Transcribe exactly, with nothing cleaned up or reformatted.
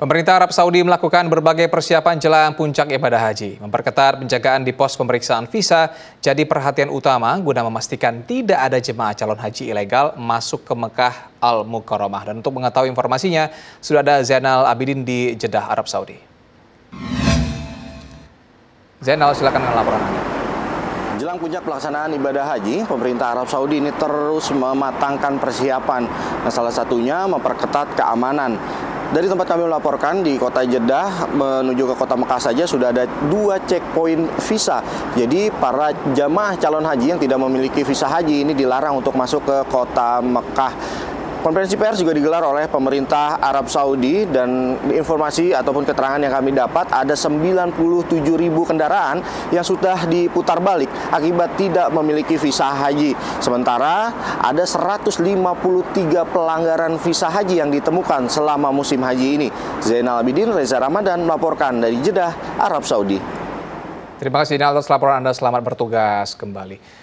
Pemerintah Arab Saudi melakukan berbagai persiapan jelang puncak ibadah haji. Memperketat penjagaan di pos pemeriksaan visa jadi perhatian utama guna memastikan tidak ada jemaah calon haji ilegal masuk ke Mekah Al-Mukarramah. Dan untuk mengetahui informasinya, sudah ada Zainal Abidin di Jeddah, Arab Saudi. Zainal, silakan dengan laporan Anda. Jelang puncak pelaksanaan ibadah haji, pemerintah Arab Saudi ini terus mematangkan persiapan. Nah, salah satunya memperketat keamanan. Dari tempat kami melaporkan di kota Jeddah menuju ke kota Mekah saja sudah ada dua checkpoint visa. Jadi para jamaah calon haji yang tidak memiliki visa haji ini dilarang untuk masuk ke kota Mekah. Konferensi pers juga digelar oleh pemerintah Arab Saudi dan informasi ataupun keterangan yang kami dapat ada sembilan puluh tujuh ribu kendaraan yang sudah diputar balik akibat tidak memiliki visa haji. Sementara ada seratus lima puluh tiga pelanggaran visa haji yang ditemukan selama musim haji ini. Zainal Abidin, Reza Ramadan melaporkan dari Jeddah, Arab Saudi. Terima kasih Zainal atas laporan Anda, selamat bertugas kembali.